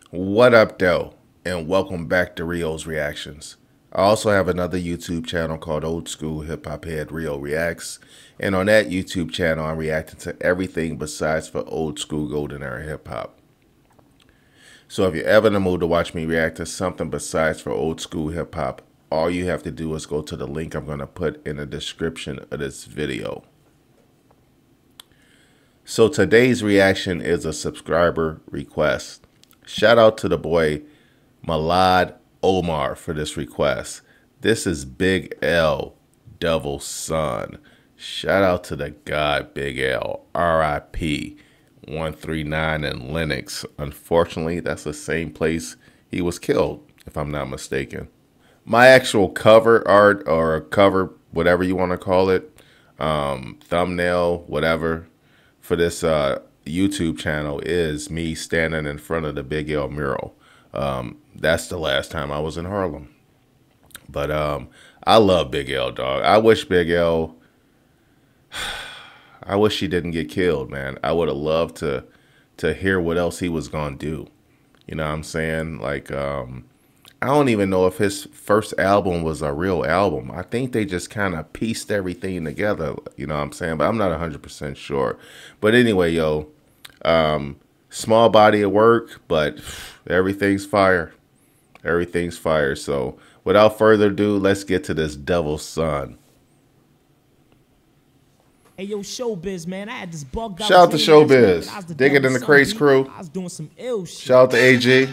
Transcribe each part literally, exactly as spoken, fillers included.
What up, though? And welcome back to Rio's Reactions. I also have another YouTube channel called Old School Hip Hop Head Rio Reacts. And on that YouTube channel, I'm reacting to everything besides for old school golden era hip hop. So if you're ever in the mood to watch me react to something besides for old school hip hop, all you have to do is go to the link I'm going to put in the description of this video. So today's reaction is a subscriber request. Shout out to the boy Malad Omar for this request. This is Big L, Devil's Son. Shout out to the God Big L, R I P one thirty-nine in Lenox. Unfortunately, that's the same place he was killed, if I'm not mistaken. My actual cover art or cover, whatever you want to call it, um, thumbnail, whatever, for this uh, YouTube channel is me standing in front of the Big L mural. Um, that's the last time I was in Harlem. But um, I love Big L, dog. I wish Big L, I wish he didn't get killed, man. I would have loved to to hear what else he was going to do. You know what I'm saying? Like, um, I don't even know if his first album was a real album. I think they just kind of pieced everything together, you know what I'm saying? But I'm not one hundred percent sure. But anyway, yo, um, small body of work, but everything's fire. Everything's fire. So without further ado, let's get to this Devil's Son. Hey yo, Showbiz, man, I had this bugged out. Shout out to dream Showbiz. last night that I was the Dig it in devil's the son, Craze B. crew. I was doing some ill shit. Shout out to A G.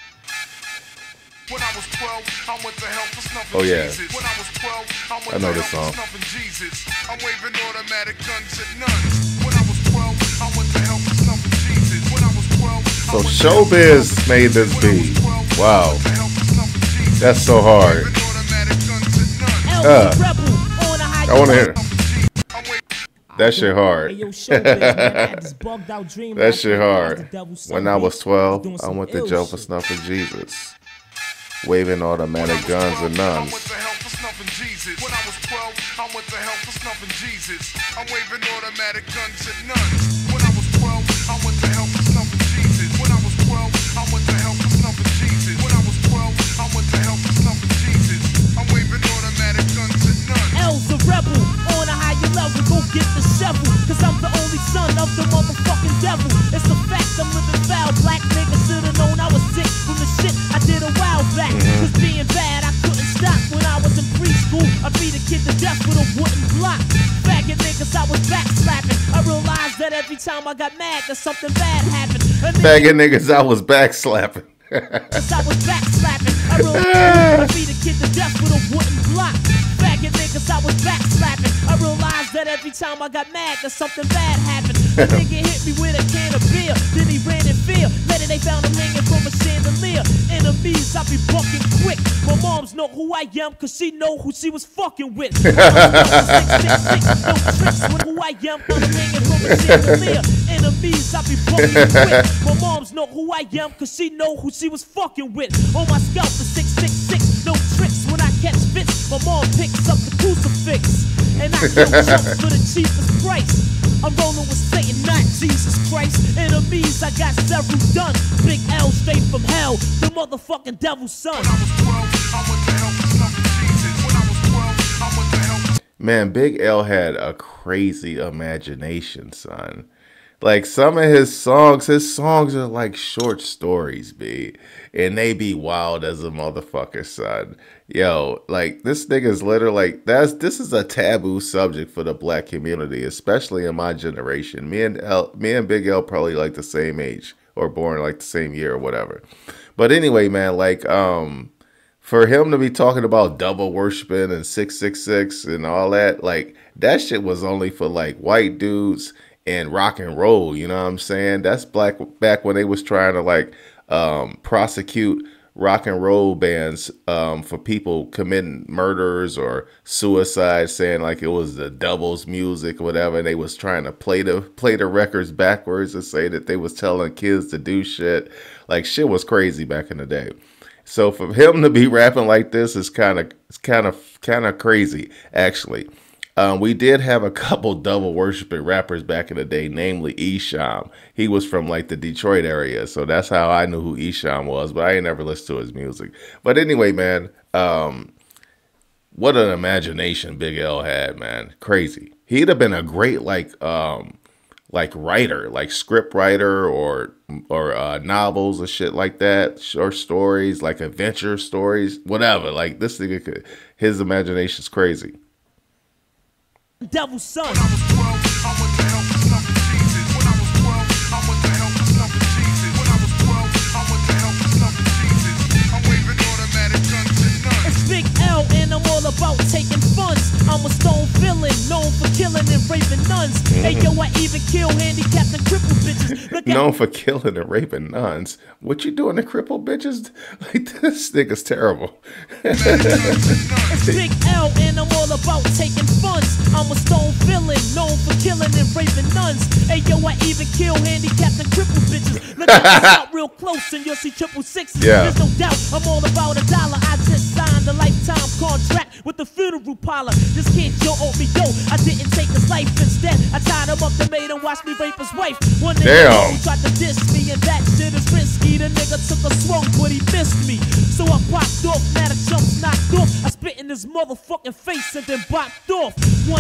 When I was twelve, I went to help for snuffing Oh, yeah. Jesus. When I was twelve, I went I know to this help song. for snuffing Jesus. I'm waving automatic guns at nuns. When I was twelve, I went to help for snuffing Jesus. When I was twelve, I So went to Showbiz help for made this snuffing beat. Jesus. When I was twelve, Wow. I went to help for snuffing Jesus. That's so hard. Waving automatic guns at nuns. L Uh, Rebel, on a high I want to hear I'm waving that shit hard. Hey yo, Showbiz, man, I had this bugged out dream. That last shit night that I was hard. the devil's son, When I B. was twelve, doing I some went to ill jail for shit. snuffing Jesus. Waving automatic guns and I nuns. went to help for snuffing Jesus. When I was twelve, I went to help for snuffing Jesus. I'm waving automatic guns at nuns. When I was twelve, I went to help for snuffing Jesus. When I was twelve, I went to help for snuffing Jesus. When I was twelve, I went to help for snuffing Jesus. I'm waving automatic guns at nuns. L's a rebel, on a higher level, go get the shovel. Cause I'm the only son of the motherfucking devil. It's a fact, I'm living foul. Black niggas should've known I was sick from the shit I did a while back. Cause being bad, I couldn't stop when I was in preschool. I beat a kid to death with a wooden block. Faggot niggas, I was backslapping. I realized that every time I got mad, that something bad happened. A nigga Faggot niggas, I was backslapping. Cause I was backslapping. I realized I beat a kid to death with a wooden block. Faggot niggas, I was backslapping. I realized that every time I got mad, that something bad happened. A nigga hit me with a can of beer, then he ran in fear. Later they found him hanging from a chandelier. Enemies, I be bucking quick. My moms know who I am, cause she know who she was fucking with. six six six, no tricks with who I am, I'm hanging from a chandelier. Enemies, I be bucking quick. My moms know who I am, cause she know who she was fucking with. On my scalp is six six six, no tricks when I catch fits. My mom picks up the crucifix, and I kill chumps for the cheapest price. I'm rolling with Satan, not Jesus Christ. Enemies, I got several done. Big L straight from hell, the motherfucking devil's son. When I was twelve, I went to help for snuffing Jesus. When I was twelve, I went to help. Man, Big L had a crazy imagination, son. Like some of his songs, his songs are like short stories, B. And they be wild as a motherfucker, son. Yo, like this nigga's literally like that's this is a taboo subject for the black community, especially in my generation. Me and L, me and Big L probably like the same age or born like the same year or whatever. But anyway, man, like um for him to be talking about double worshiping and six six six and all that, like that shit was only for like white dudes and rock and roll, you know what I'm saying? That's black back when they was trying to like um, prosecute rock and roll bands um, for people committing murders or suicide, saying like it was the Doubles music or whatever. And they was trying to play the play the records backwards and say that they was telling kids to do shit. Like shit was crazy back in the day. So for him to be rapping like this is kind of it's kind of kind of crazy actually. Um, we did have a couple double worshiping rappers back in the day, namely Esham. He was from like the Detroit area, so that's how I knew who Esham was, but I ain't never listened to his music. But anyway, man, um, what an imagination Big L had, man. Crazy. He'd have been a great like um like writer, like script writer or or uh, novels or shit like that, short stories, like adventure stories, whatever. Like this nigga could, his imagination's crazy. Devil's son. When I was twelve, I went to help with snuffing Jesus. When I was twelve, I went to help with snuffing Jesus. When I was twelve, I went to help with snuffing Jesus. I'm waving automatic guns and nuns. It's Big L and I'm all about taking funds. I'm a stone villain, known for killing and raping nuns. Hey yo, I even kill handicapped and crippled bitches. Look Known for killing and raping nuns. What you doing to cripple bitches? Like this nigga's terrible. It's Big L and I'm all about taking funds. I'm a stone villain, known for killing and raping nuns. Hey yo, I even kill handicapped and crippled bitches. Look at this out real close and you'll see triple sixes. Yeah. There's no doubt I'm all about a dollar. I just signed a lifetime contract with the funeral parlor. This kid Joe owed me yo. I didn't take his life instead. I tied him up and made him watch me rape his wife. One nigga Damn. tried to diss me and that shit is risky. The nigga took a swung but he missed me. So I popped off, now the jump's knocked off. I spit in his motherfucking face and then bopped off. One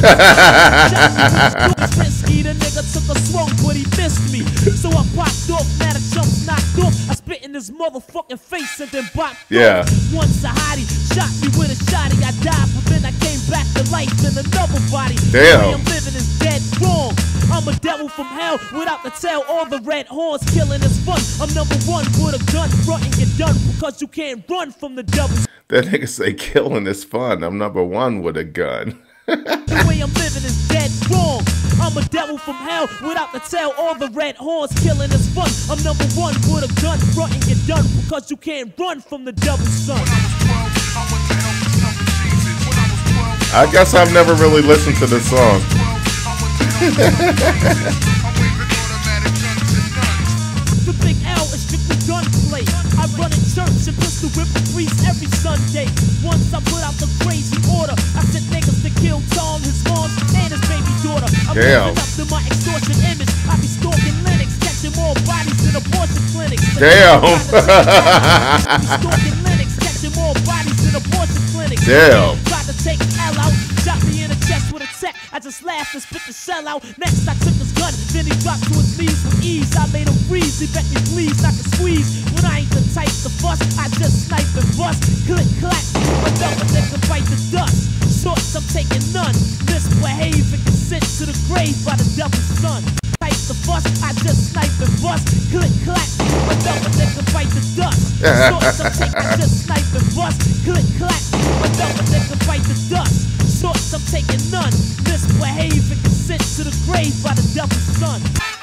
risky. The nigga took a swung but he missed me. So I popped off, now the jump's knocked off. I spit in his motherfucking face and then bopped Yeah. off. One Sahadi shot me with a shotty. I died, but then I came back to life in another body. Damn. The way I'm living is dead wrong. I'm a devil from hell without the tail or the red horns. Killing is fun. I'm number one with a gun. Frontin' get done because you can't run from the devil. That nigga say killing is fun. I'm number one with a gun. The way I'm living is dead wrong. I'm a devil from hell without the tail or the red horns. Killing is fun. I'm number one with a gun. Frontin' get done because you can't run from the devil's son. When I was twelve, I went to help with snuffing Jesus. When I was twelve, I guess I've never really listened to this song. I'm waving automatic guns and nuns. The Big L is strictly gunplay. I run in church and pistol whip a priest every Sunday. Once I put out the crazy order, I sent niggas to kill Tom, his mom, and his baby daughter. I'm Damn. living up to my extortion image. I be stalking Linux, catching more bodies than abortion clinics. Damn. I be stalking Linux, catching more bodies than abortion clinics. Damn. Tried to take L out, shot me in the chest with a tech. I just laughed and spit the shell out. Next I took his gun, then he dropped to his knees with ease. I made him freeze, he begged me please not to squeeze. When I ain't the type to fuss, I just snipe and bust. Click clack, another nigga bite the dust. Shorts, I'm taking none. Misbehave and get sent to the grave by the devil's son. Type to fuss, I just snipe and bust. Click clack, another nigga bite the dust. Shorts, I'm taking, I just snipe and bust. Click clack, another nigga bite the dust. Shorts, I'm taking none. Misbehave and get sent to the grave by the devil's son.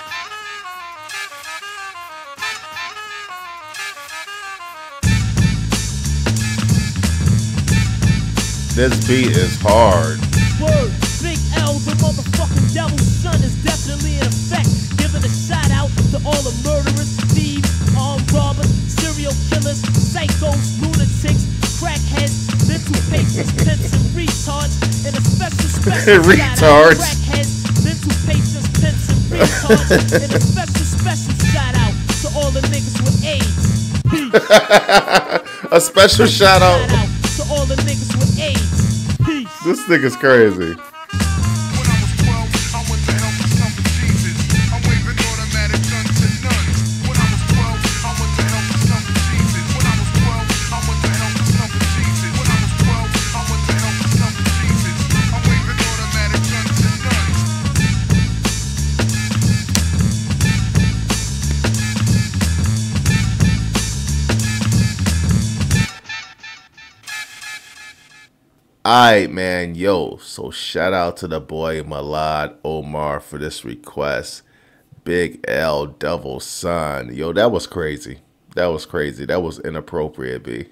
This beat is hard. Word, Big L, the motherfucking devil's son is definitely in effect. Giving a shout out to all the murderers, thieves, armed robbers, serial killers, psychos, lunatics, crackheads, mental patients, pimps and retards, and a special special Retards. shout out to crackheads, mental patients, pimps and retards, and a special special shout out to all the niggas with AIDS. Peace. A special shout out. Shout out to all the niggas with AIDS. Peace. This nigga's crazy. When I was twelve, I went to help with snuffing Jesus. I'm waving automatic guns and nuns. When I was twelve, I went to help with snuffing Jesus. When I was twelve, I went to help with snuffing Jesus. When I was twelve, I went to help with snuffing Jesus. I'm waving automatic guns and nuns. Alright, man, yo, so shout out to the boy Malad Omar for this request. Big L, Devil's Son. Yo, that was crazy. That was crazy. That was inappropriate, B.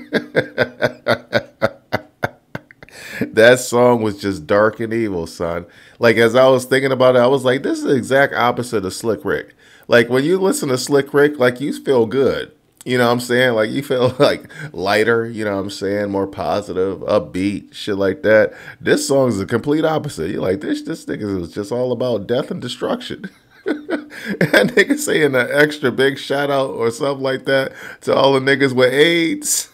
That song was just dark and evil, son. Like, as I was thinking about it, I was like, this is the exact opposite of Slick Rick. Like, when you listen to Slick Rick, like, you feel good. You know what I'm saying? Like you feel like lighter, you know what I'm saying? More positive, upbeat, shit like that. This song is the complete opposite. You're like, this this nigga is just all about death and destruction. And nigga saying an extra big shout out or something like that to all the niggas with AIDS.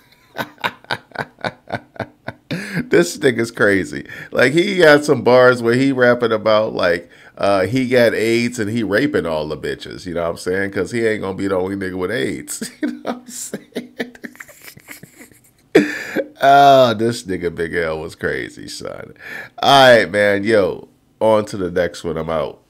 This nigga's crazy. Like he had some bars where he rapping about like uh, he got AIDS and he raping all the bitches. You know what I'm saying? Because he ain't gonna be the only nigga with AIDS. You know what I'm saying? Oh, this nigga Big L was crazy, son. All right, man. Yo, on to the next one. I'm out.